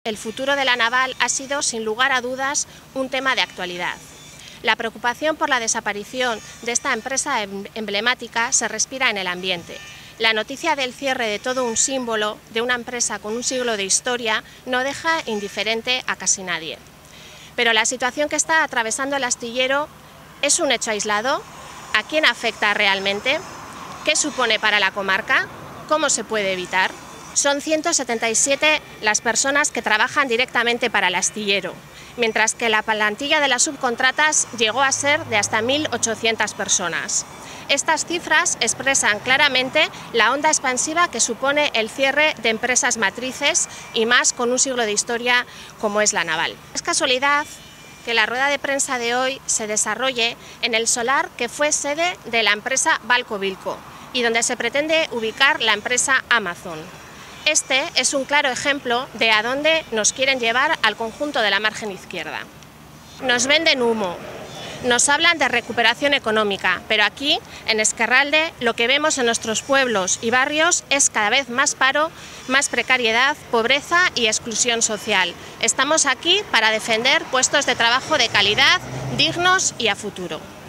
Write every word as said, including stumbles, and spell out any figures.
El futuro de la naval ha sido, sin lugar a dudas, un tema de actualidad. La preocupación por la desaparición de esta empresa emblemática se respira en el ambiente. La noticia del cierre de todo un símbolo de una empresa con un siglo de historia no deja indiferente a casi nadie. Pero la situación que está atravesando el astillero es un hecho aislado. ¿A quién afecta realmente? ¿Qué supone para la comarca? ¿Cómo se puede evitar? Son ciento setenta y siete las personas que trabajan directamente para el astillero, mientras que la plantilla de las subcontratas llegó a ser de hasta mil ochocientas personas. Estas cifras expresan claramente la onda expansiva que supone el cierre de empresas matrices y más con un siglo de historia como es la naval. Es casualidad que la rueda de prensa de hoy se desarrolle en el solar que fue sede de la empresa Balco Bilco y donde se pretende ubicar la empresa Amazon. Este es un claro ejemplo de a dónde nos quieren llevar al conjunto de la margen izquierda. Nos venden humo, nos hablan de recuperación económica, pero aquí, en Ezkerralde, lo que vemos en nuestros pueblos y barrios es cada vez más paro, más precariedad, pobreza y exclusión social. Estamos aquí para defender puestos de trabajo de calidad, dignos y a futuro.